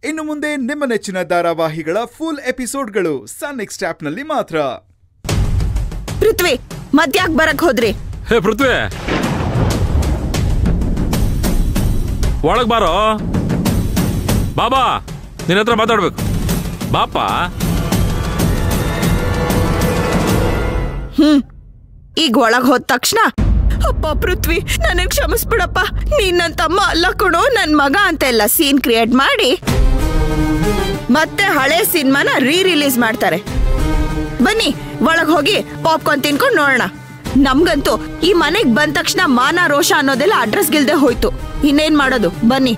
ಇನ್ನು ಮುಂದೆ ನಿಮ್ಮ ನೆಚ್ಚಿನ ಧಾರಾವಾಹಿಗಳ ಫುಲ್ ಎಪಿಸೋಡ್ಗಳು ಸನ್ ನೆಕ್ಸ್ಟ್ ಆಪ್ನಲ್ಲಿ ಮಾತ್ರ. ಪೃಥ್ವಿ ಮಧ್ಯಾಕ್ ಬರಕ್ ಹೋದ್ರಿ? ಹೇ ಪೃಥ್ವಿ, ಒಳಗ್ ಬಾರೋ. ಬಾಬಾ, ನಿನ್ನ ಹತ್ರ ಮಾತಾಡ್ಬೇಕು. ಬಾಪ. ಈಗ ಒಳಗ್ ಹೋದ ತಕ್ಷಣ ಅಪ್ಪ ಪೃಥ್ವಿ ನನಗ್ ಕ್ಷಮಿಸ್ಬಿಡಪ್ಪ, ನೀನ್ ನನ್ ತಮ್ಮ ಅಲ್ಲ ಕಣೋ, ನನ್ ಮಗ ಅಂತ ಎಲ್ಲ ಸೀನ್ ಕ್ರಿಯೇಟ್ ಮಾಡಿ ಮತ್ತೆ ಹಳೆ ಸಿನಿಮಾನ ರಿಲೀಸ್ ಮಾಡ್ತಾರೆ. ಬನ್ನಿ ಒಳಗ್ ಹೋಗಿ ಪಾಪ್ಕಾರ್ನ್ ತಿನ್ಕೊಂಡು ನೋಡೋಣ. ನಮ್ಗಂತೂ ಈ ಮನೆಗ್ ಬಂದ ತಕ್ಷಣ ಮಾನ ರೋಷ ಅನ್ನೋದೆಲ್ಲ ಅಡ್ರೆಸ್ ಗಿಲ್ದೆ ಹೋಯ್ತು. ಇನ್ನೇನ್ ಮಾಡೋದು, ಬನ್ನಿ.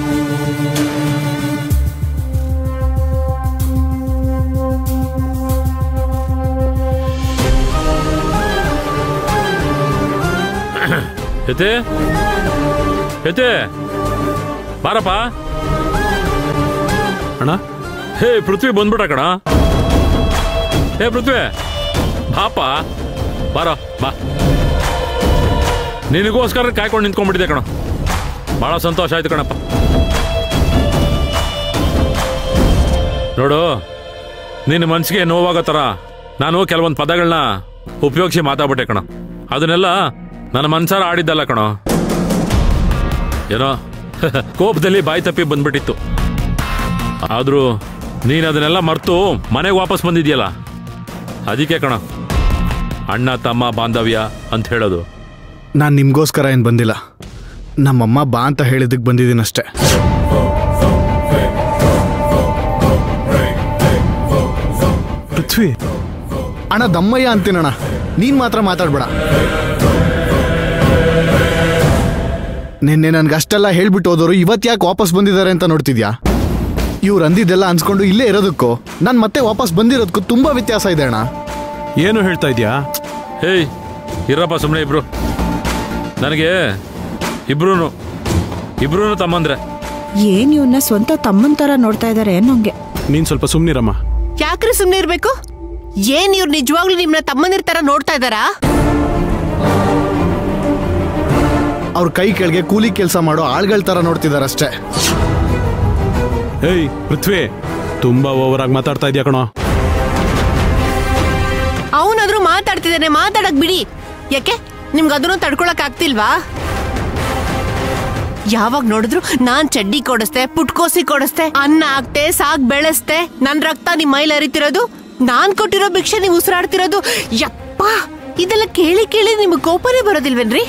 ಯತೆ ಯತೆ ಬಾರಪ್ಪ. ಅಣ್ಣ, ಹೇ ಪೃಥ್ವಿ ಬಂದ್ಬಿಟ್ಟ ಕಣ. ಹೇ ಪೃಥ್ವಿ, ಪಾಪ ಬಾರೋ ಬಾ. ನಿನಗೋಸ್ಕರ ಕಾಯ್ಕೊಂಡು ನಿಂತ್ಕೊಂಡ್ಬಿಟ್ಟಿದೆ ಕಣ. ಭಾಳ ಸಂತೋಷ ಆಯ್ತು ಕಣಪ್ಪ. ನೋಡು, ನಿನ್ನ ಮನಸ್ಸಿಗೆ ನೋವಾಗೋ ಥರ ನಾನು ಕೆಲವೊಂದು ಪದಗಳನ್ನ ಉಪಯೋಗಿಸಿ ಮಾತಾಡ್ಬಿಟ್ಟೆ ಕಣ. ಅದನ್ನೆಲ್ಲ ನನ್ನ ಮನ್ಸಾರ ಆಡಿದ್ದಲ್ಲ ಕಣೋ. ಏನೋ ಕೋಪದಲ್ಲಿ ಬಾಯಿ ತಪ್ಪಿ ಬಂದ್ಬಿಟ್ಟಿತ್ತು. ಆದರೂ ನೀನು ಅದನ್ನೆಲ್ಲ ಮರೆತು ಮನೆಗೆ ವಾಪಸ್ ಬಂದಿದ್ಯಲ್ಲ, ಅದಕ್ಕೆ ಕಣ ಅಣ್ಣ ತಮ್ಮ ಬಾಂಧವ್ಯ ಅಂತ ಹೇಳೋದು. ನಾನು ನಿಮಗೋಸ್ಕರ ಏನು ಬಂದಿಲ್ಲ, ನಮ್ಮಮ್ಮ ಬಾ ಅಂತ ಹೇಳಿದ್ದಕ್ಕೆ ಬಂದಿದ್ದೀನಷ್ಟೆ. ಪೃಥ್ವಿ ಅಣ್ಣ, ದಮ್ಮಯ್ಯ ಅಂತೀನಣ್ಣ, ನೀನು ಮಾತ್ರ ಮಾತಾಡ್ಬೇಡ. ನಿನ್ನೆ ನನ್ಗೆ ಅಷ್ಟೆಲ್ಲ ಹೇಳ್ಬಿಟ್ಟು ಹೋದವರು ಇವತ್ತು ಯಾಕೆ ವಾಪಸ್ ಬಂದಿದ್ದಾರೆ ಅಂತ ನೋಡ್ತಿದ್ಯಾ? ಇವ್ರು ಅಂದಿದ್ದೆಲ್ಲ ಅನ್ಸ್ಕೊಂಡು ಇಲ್ಲೇ ಇರೋದಕ್ಕೂ ನಾನು ಮತ್ತೆ ವಾಪಸ್ ಬಂದಿರೋದಕ್ಕೂ ತುಂಬಾ ವ್ಯತ್ಯಾಸ ಇದೆ ಅಣ್ಣ. ಏನು ಹೇಳ್ತಾ ಇದೆಯಾ? ಹೇಯ್ ಇರಪ್ಪ ಸುಮ್ಮನೆ. ನನಗೆ ಇಬ್ರು ತಮ್ಮಂದ್ರೆ. ಏನ್ ಇವನ್ನ ಸ್ವಂತ ತಮ್ಮನ್ ತರ ನೋಡ್ತಾ ಇದಾರೆ ನಂಗೆ. ನೀನ್ ಸ್ವಲ್ಪ ಸುಮ್ನಿರಮ್ಮ. ಯಾಕ್ರಿ ಸುಮ್ನೆ ಇರ್ಬೇಕು? ಏನ್ ಇವ್ರು ನಿಜವಾಗ್ಲೂ ನಿಮ್ನ ತಮ್ಮಂದಿರ ತರ ನೋಡ್ತಾ ಇದಾರಾ? ಅವ್ರ ಕೈ ಕೆಳಗೆ ಕೂಲಿ ಕೆಲಸ ಮಾಡೋ ಆಳ್ಗಳ ತರ ನೋಡ್ತಿದಾರಷ್ಟೇ. ಏಯ್ ಪೃಥ್ವಿ, ತುಂಬಾ ಓವರ್ ಆಗಿ ಮಾತಾಡ್ತಾ ಇದೆಯಾ ಕಣೋ. ಅವನಾದ್ರೂ ಮಾತಾಡ್ತಿದ್ದಾನೆ, ಮಾತಾಡಕ್ ಬಿಡಿ. ಯಾಕೆ ನಿಮ್ಗೆ ಅದನ್ನು ತಡ್ಕೊಳಕ್ ಆಗ್ತಿಲ್ವಾ? ಯಾವಾಗ ನೋಡಿದ್ರು ನಾನ್ ಚಡ್ಡಿ ಕೊಡಿಸ್ತೆ, ಪುಟ್ಕೋಸಿ ಕೊಡಿಸ್ತೆ, ಅನ್ನ ಹಾಕ್ತೆ, ಸಾಕ್ ಬೆಳೆಸ್ತೆ, ನನ್ ರಕ್ತ ನಿಮ್ ಮೈಲ್ ಹರಿತಿರೋದು, ನಾನ್ ಕೊಟ್ಟಿರೋ ಭಿಕ್ಷೆ ನೀವು ಉಸಿರಾಡ್ತಿರೋದು. ಯಪ್ಪ, ಇದೆಲ್ಲ ಕೇಳಿ ಕೇಳಿ ನಿಮ್ಗೆ ಕೋಪನೇ ಬರೋದಿಲ್ವೇನ್ರಿ?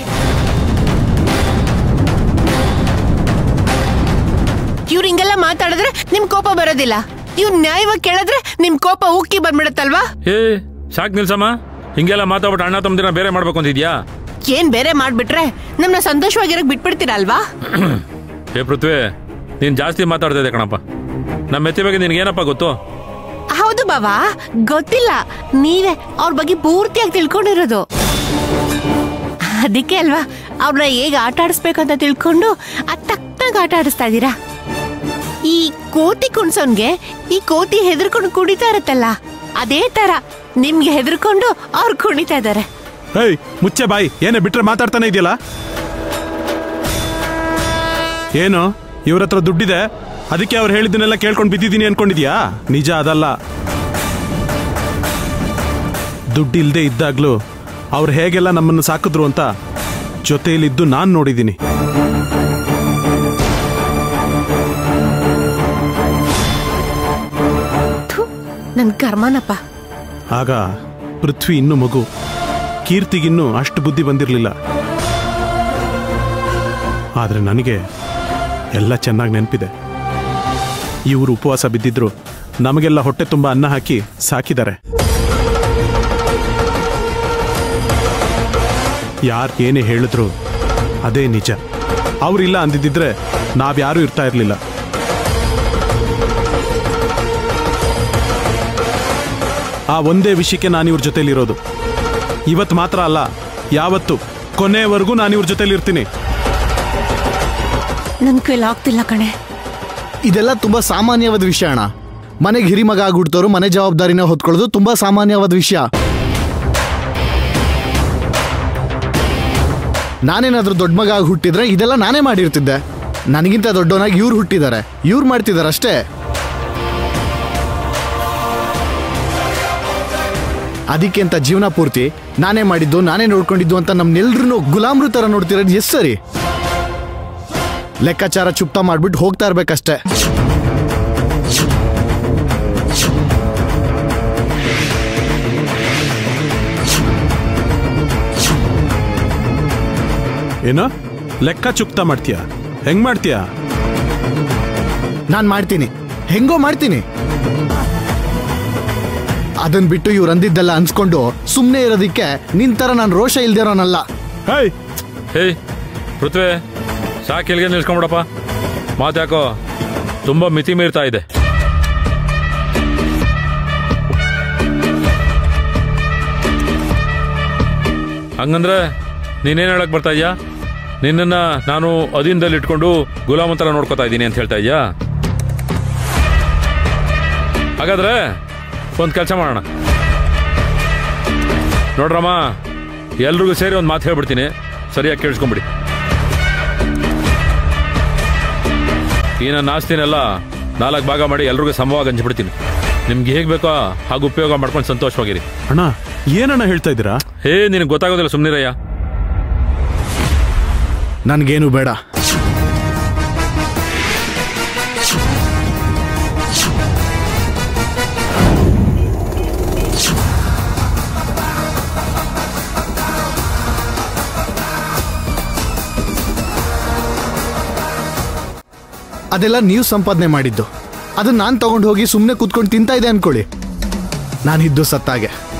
ಇವ್ರು ಹಿಂಗೆಲ್ಲ ಮಾತಾಡಿದ್ರೆ ನಿಮ್ ಕೋಪ ಬರೋದಿಲ್ಲ. ಇವ್ರು ನ್ಯಾಯವಾಗಿ ಕೇಳಿದ್ರೆ ನಿಮ್ ಕೋಪ ಉಕ್ಕಿ ಬಂದ್ಬಿಡತ್ತಲ್ವಾ? ಏ ಸಾಕ್ ನಿಲ್ಸಮ್ಮ, ಹಿಂಗೆಲ್ಲ ಮಾತಾಡ್ಬಿಟ್ಟು ಅಣ್ಣ ತಮ್ಮದಿನ ಬೇರೆ ಮಾಡ್ಬೇಕು ಅಂತಿದ್ಯಾ? ಏನ್ ಬೇರೆ ಮಾಡ್ಬಿಟ್ರೆ ನಮ್ನ ಸಂತೋಷವಾಗಿರಕ್ ಬಿಟ್ಬಿಡ್ತೀರಲ್ವಾ? ಏ ಪೃಥ್ವಿ, ನೀನ್ ಜಾಸ್ತಿ ಮಾತಾಡ್ತಾ ಇದೆ ಕಣಪ್ಪ. ನಮ್ಮ ಮೆತ್ತಿ ಬಗ್ಗೆ ನಿನ್ಗೇನಪ್ಪ ಗೊತ್ತು? ಹೌದು ಬಾವಾ, ಗೊತ್ತಿಲ್ಲ. ನೀವೇ ಅವ್ರ ಬಗ್ಗೆ ಪೂರ್ತಿಯಾಗಿ ತಿಳ್ಕೊಂಡಿರೋದು. ಅದಕ್ಕೆ ಅಲ್ವಾ ಅವ್ರನ್ನ ಹೇಗೆ ಆಟ ಆಡಿಸ್ಬೇಕಂತ ತಿಳ್ಕೊಂಡು ಅದ್ ತಕ್ಕನಾಗ ಆಟ ಆಡಿಸ್ತಾ ಇದೀರಾ. ಈ ಕೋತಿ ಕುಣ್ಸೋನ್ಗೆ ಈ ಕೋತಿ ಹೆದರ್ಕೊಂಡು ಕುಣಿತಾ ಇರತ್ತಲ್ಲ, ಅದೇ ತರ ನಿಮ್ಗೆ ಹೆದರ್ಕೊಂಡು ಅವ್ರು ಕುಣಿತಾ ಇದಾರೆ. ಏಯ್ ಮುಚ್ಚೆ ಬಾಯಿ, ಏನೇ ಬಿಟ್ರೆ ಮಾತಾಡ್ತಾನೆ ಇದೆಯಲ್ಲ. ಏನು ಇವ್ರ ಹತ್ರ ದುಡ್ಡಿದೆ, ಅದಕ್ಕೆ ಅವ್ರು ಹೇಳಿದ್ದನ್ನೆಲ್ಲ ಕೇಳ್ಕೊಂಡು ಬಿದ್ದಿದ್ದೀನಿ ಅನ್ಕೊಂಡಿದ್ಯಾ? ನಿಜ ಅದಲ್ಲ. ದುಡ್ಡಿಲ್ದೆ ಇದ್ದಾಗ್ಲೂ ಅವ್ರು ಹೇಗೆಲ್ಲ ನಮ್ಮನ್ನು ಸಾಕಿದ್ರು ಅಂತ ಜೊತೆಯಲ್ಲಿದ್ದು ನಾನು ನೋಡಿದ್ದೀನಿ. ನನ್ ಕರ್ಮನಪ್ಪ. ಆಗ ಪೃಥ್ವಿ ಇನ್ನೂ ಮಗು, ಕೀರ್ತಿಗಿನ್ನೂ ಅಷ್ಟು ಬುದ್ಧಿ ಬಂದಿರಲಿಲ್ಲ. ಆದರೆ ನನಗೆ ಎಲ್ಲ ಚೆನ್ನಾಗಿ ನೆನಪಿದೆ. ಇವರು ಉಪವಾಸ ಬಿದ್ದಿದ್ರು ನಮಗೆಲ್ಲ ಹೊಟ್ಟೆ ತುಂಬ ಅನ್ನ ಹಾಕಿ ಸಾಕಿದ್ದಾರೆ. ಯಾರು ಏನೇ ಹೇಳಿದ್ರು ಅದೇ ನಿಜ. ಅವರಿಲ್ಲ ಅಂದಿದ್ದಿದ್ರೆ ನಾವ್ಯಾರೂ ಇರ್ತಾ ಇರಲಿಲ್ಲ. ಆ ಒಂದೇ ವಿಷಯಕ್ಕೆ ನಾನು ಇವ್ರ ಜೊತೆಲಿರೋದು. ಇವತ್ತು ಮಾತ್ರ ಅಲ್ಲ, ಯಾವತ್ತು ಕೊನೆಯವರೆಗೂ ನಾನು ಇವ್ರ ಜೊತೆಲಿರ್ತೀನಿ. ನನ್ ಕೈಲಿ ಆಗ್ತಿಲ್ಲ ಕಣೆ. ಇದೆಲ್ಲ ತುಂಬಾ ಸಾಮಾನ್ಯವಾದ ವಿಷಯ ಅಣ್ಣ. ಮನೆಗೆ ಹಿರಿಮಗ ಆಗ್ಬಿಡ್ತವ್ರು ಮನೆ ಜವಾಬ್ದಾರಿನ ಹೊತ್ಕೊಳ್ಳೋದು ತುಂಬಾ ಸಾಮಾನ್ಯವಾದ ವಿಷಯ. ನಾನೇನಾದ್ರೂ ದೊಡ್ಡ ಮಗ ಆಗಿ ಹುಟ್ಟಿದ್ರೆ ಇದೆಲ್ಲ ನಾನೇ ಮಾಡಿರ್ತಿದ್ದೆ. ನನಗಿಂತ ದೊಡ್ಡವನಾಗಿ ಇವ್ರು ಹುಟ್ಟಿದ್ದಾರೆ, ಇವ್ರು ಮಾಡ್ತಿದ್ದಾರೆ ಅಷ್ಟೇ. ಅದಕ್ಕೆ ಅಂತ ಜೀವನ ಪೂರ್ತಿ ನಾನೇ ಮಾಡಿದ್ದು ನಾನೇ ನೋಡ್ಕೊಂಡಿದ್ದು ಅಂತ ನಮ್ನೆಲ್ರೂ ಗುಲಾಮ್ರು ತರ ನೋಡ್ತಿರೋದು ಎಸ್ ಸರಿ? ಲೆಕ್ಕಾಚಾರ ಚುಪ್ತ ಮಾಡ್ಬಿಟ್ಟು ಹೋಗ್ತಾ ಇರ್ಬೇಕಷ್ಟೇ. ಏನೋ ಲೆಕ್ಕ ಚುಕ್ತ ಮಾಡ್ತೀಯ? ಹೆಂಗ್ ಮಾಡ್ತೀಯ? ನಾನ್ ಮಾಡ್ತೀನಿ, ಹೆಂಗೋ ಮಾಡ್ತೀನಿ. ಅದನ್ ಬಿಟ್ಟು ಇವ್ರು ಅಂದಿದ್ದೆಲ್ಲ ಅನ್ಸ್ಕೊಂಡು ಸುಮ್ಮನೆ ಇರೋದಿಕ್ಕೆ ನಿಂತರ ನಾನು ರೋಷ ಇಲ್ದಿರೋನಲ್ಲ. ಹೇ ಪೃಥ್ವಿ, ಸಾಕು ಎಲ್ಲಿಗೆ ನಿಲ್ಸ್ಕೊಂಬಿಡಪ್ಪ. ಮಾತ್ಯಾಕೋ ತುಂಬ ಮಿತಿ ಮೀರ್ತಾ ಇದೆ. ಹಂಗಂದ್ರೆ ನೀನೇನು ಹೇಳಕ್ ಬರ್ತಾ ಇದೆಯಾ? ನಿನ್ನನ್ನ ನಾನು ಅಧೀನದಲ್ಲಿ ಇಟ್ಕೊಂಡು ಗುಲಾಮ ಥರ ನೋಡ್ಕೋತಾ ಇದ್ದೀನಿ ಅಂತ ಹೇಳ್ತಾ ಇದೆಯಾ? ಹಾಗಾದ್ರೆ ಒಂದು ಕೆಲಸ ಮಾಡೋಣ ನೋಡ್ರಮ್ಮ, ಎಲ್ರಿಗೂ ಸೇರಿ ಒಂದು ಮಾತು ಹೇಳ್ಬಿಡ್ತೀನಿ, ಸರಿಯಾಗಿ ಕೇಳಿಸ್ಕೊಂಬಿಡಿ. ಈ ನನ್ನ ಆಸ್ತಿನೆಲ್ಲ 4 ಭಾಗ ಮಾಡಿ ಎಲ್ರಿಗೂ ಸಮವಾಗಿ ಹಂಚ್ಬಿಡ್ತೀನಿ. ನಿಮ್ಗೆ ಹೇಗೆ ಬೇಕೋ ಹಾಗೆ ಉಪಯೋಗ ಮಾಡ್ಕೊಂಡು ಸಂತೋಷವಾಗಿರಿ. ಅಣ್ಣ ಏನಣ್ಣ ಹೇಳ್ತಾ ಇದ್ದೀರಾ? ನಿನಗೆ ಗೊತ್ತಾಗೋದಿಲ್ಲ, ಸುಮ್ಮನಿರಯ್ಯ. ನನ್ಗೇನು ಬೇಡ. ಅದೆಲ್ಲ ನೀವು ಸಂಪಾದನೆ ಮಾಡಿದ್ದು. ಅದನ್ನ ನಾನು ತಗೊಂಡು ಹೋಗಿ ಸುಮ್ಮನೆ ಕೂತ್ಕೊಂಡು ತಿಂತಾ ಇದೆ ಅನ್ಕೊಳ್ಳಿ, ನಾನಿದ್ದು ಸತ್ತಾಗೆ.